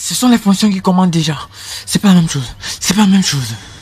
Ce sont les fonctions qui commandent déjà. C'est pas la même chose. C'est pas la même chose.